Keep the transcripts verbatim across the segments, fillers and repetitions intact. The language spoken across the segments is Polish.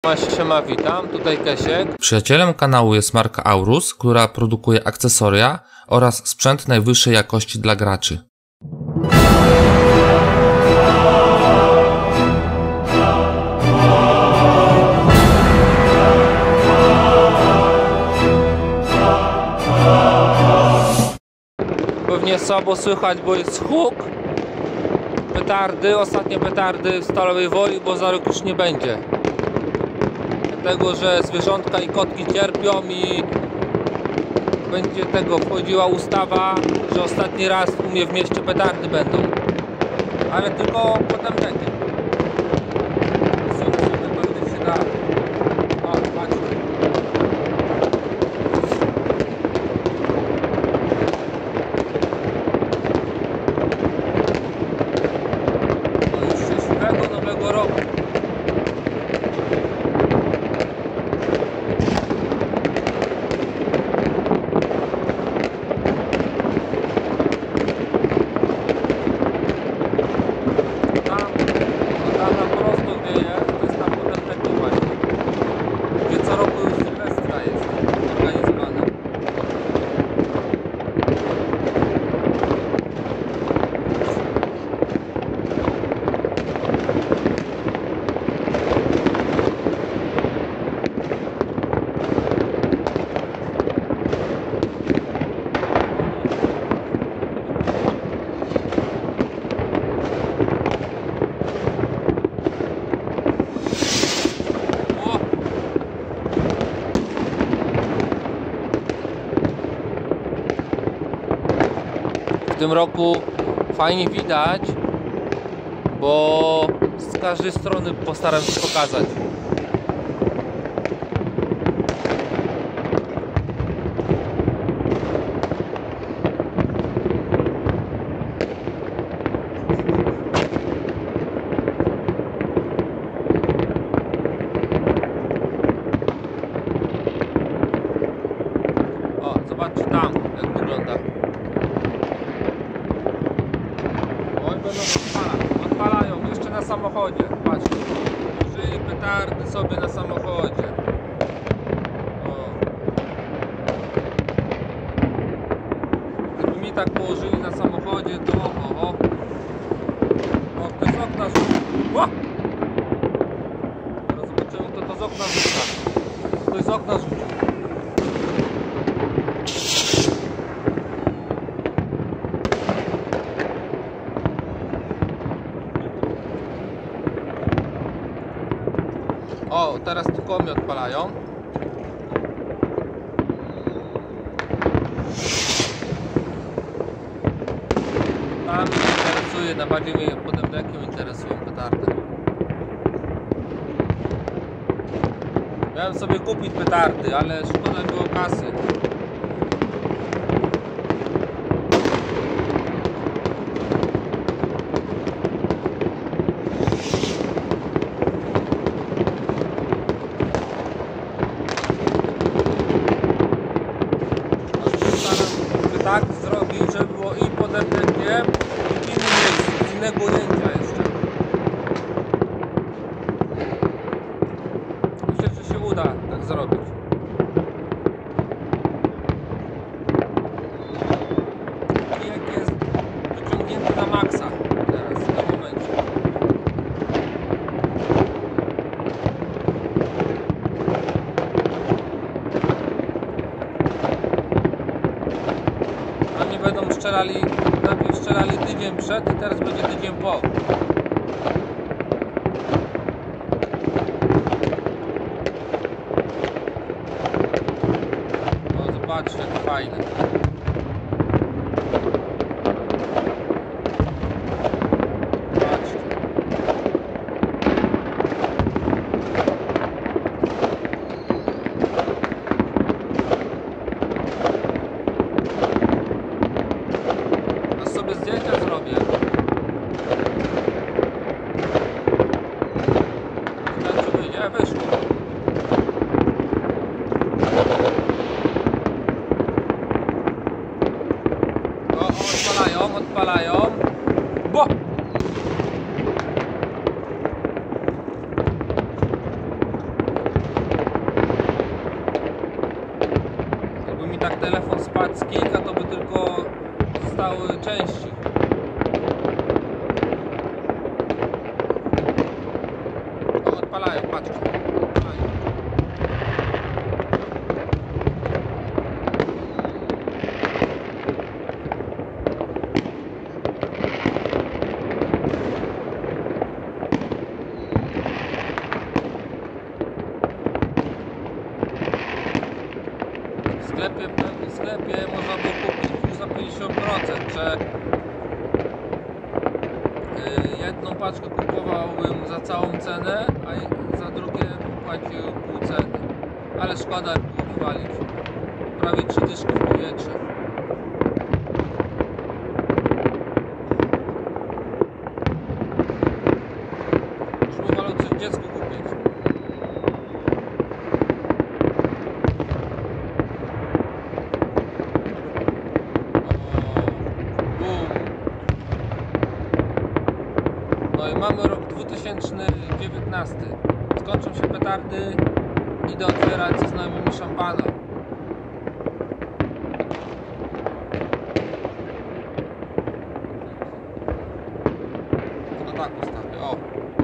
Siema, witam, tutaj Kesiek. Przyjacielem kanału jest marka Aurus, która produkuje akcesoria oraz sprzęt najwyższej jakości dla graczy. Pewnie słabo słychać, bo jest huk. Petardy, ostatnie petardy w Stalowej Woli, bo za rok już nie będzie. Dlatego, że zwierzątka i kotki cierpią i będzie tego wchodziła ustawa, że ostatni raz u mnie w mieście petardy będą. Ale tylko potem będzie. Pewnie się da. O, patrzcie. No już szczęśliwego nowego roku. W tym roku fajnie widać, bo z każdej strony postaram się pokazać. O, zobaczcie tam, jak wygląda. Będą odpalać. Odpalają jeszcze na samochodzie. Patrzcie. Użyli petardy sobie na samochodzie. O. Gdyby mi tak położyli na samochodzie, to o, o. O, ktoś z okna rzucił. O! Teraz zobaczymy, kto to z okna rzuca. Ktoś z okna rzucił. O, teraz tu komy odpalają. Tam mnie interesuje, najbardziej mnie potem dekiem interesują petardy. Miałem sobie kupić petardy, ale szkoda było kasy. Tak zrobił, żeby było i pod R T G, i w innym miejscu, z innego ujęcia jeszcze. Myślę, że się uda tak zrobić. Kijek jest wyciągnięty na maksa teraz, w tym momencie. Oni będą strzelali, najpierw strzelali tydzień przed i teraz będzie tydzień po. O, zobaczcie, jak fajne. Zobaczcie. Sobie zdjęcia zrobię. Tak, czy wyjdzie? Wyszło. O, o, odpalają, odpalają. Bo! jak telefon spadł z kijka, to by tylko zostały części. O, odpalają, patrzcie. Odpalają. W sklepie, w sklepie można było kupić za pięćdziesiąt procent, że yy, jedną paczkę kupowałbym za całą cenę, a za drugie płacił pół ceny. Ale szkoda było walić. Prawie trzy dyszki w powietrze. Już wolał coś dziecku kupić. No i mamy rok dwa tysiące dziewiętnasty. Skończą się petardy, idę otwierać ze znajomymi szampana. To tak ustawię, o.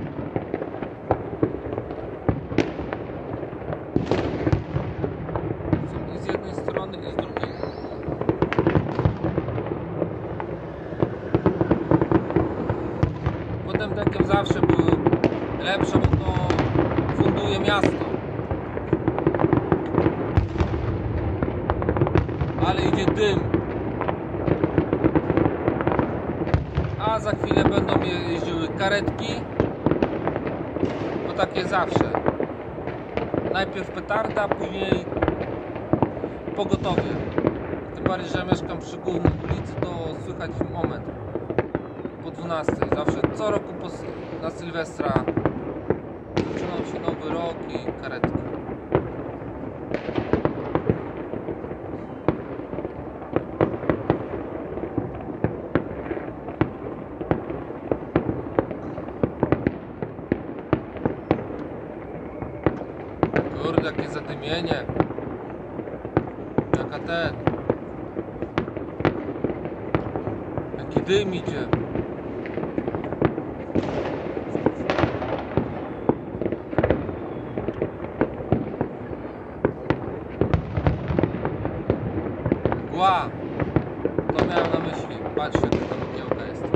I z jednej strony, i z drugiej. Potem dekiem zawsze były lepsze, bo to funduje miasto. Ale idzie dym. A za chwilę będą jeździły karetki, bo takie zawsze. Najpierw petarda, później pogotowie. Tym bardziej, że ja mieszkam przy głównej ulicy, to słychać moment. Po dwunastej, zawsze co roku po, na Sylwestra zaczynał się nowy rok i karetki. Kurde, jakie zadymienie. Jaka ten. Jaki dym idzie. Mgła! To miałem na myśli. Patrzcie, jaka ta mgiełka jest.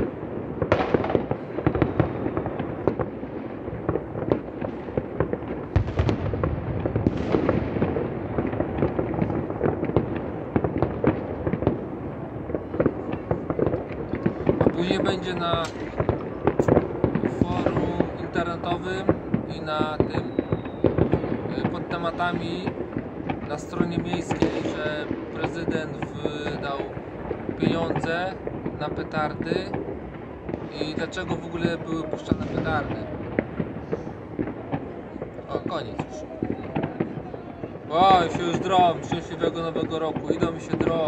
A później będzie na forum internetowym i na tym pod tematami na stronie miejskiej, że prezydent wydał pieniądze na petardy i dlaczego w ogóle były puszczane petardy. O, koniec już. Oj, się już drą, szczęśliwego nowego roku, idą mi się drą.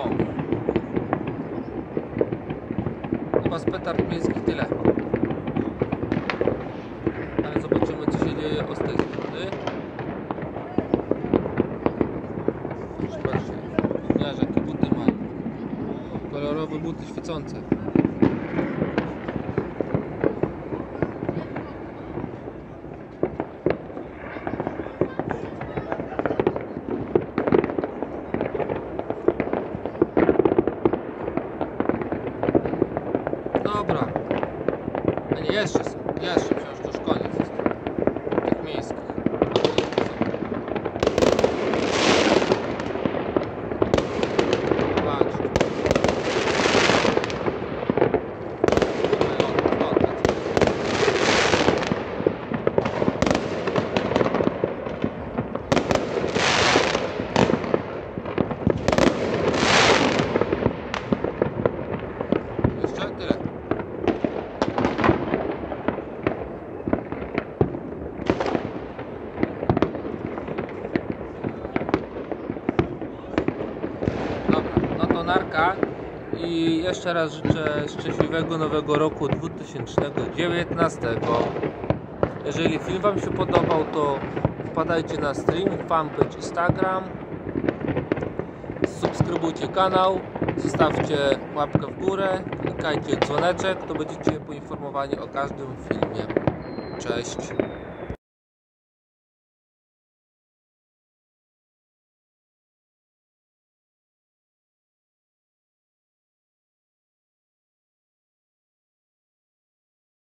Chyba z petard miejskich tyle. Ale zobaczymy, co się dzieje o z tej strony. Zobaczcie, gniaże, jakie buty mają. Kolorowe buty świecące. Dobra. A nie, jeszcze są. Jeszcze, przecież to już koniec jest. Tych miejskich. Patrz. Jeszcze tyle. Narka i jeszcze raz życzę szczęśliwego nowego roku dwa tysiące dziewiętnastego. Jeżeli film Wam się podobał, to wpadajcie na stream, fanpage Instagram. subskrybujcie kanał, zostawcie łapkę w górę, klikajcie dzwoneczek, to będziecie poinformowani o każdym filmie. Cześć!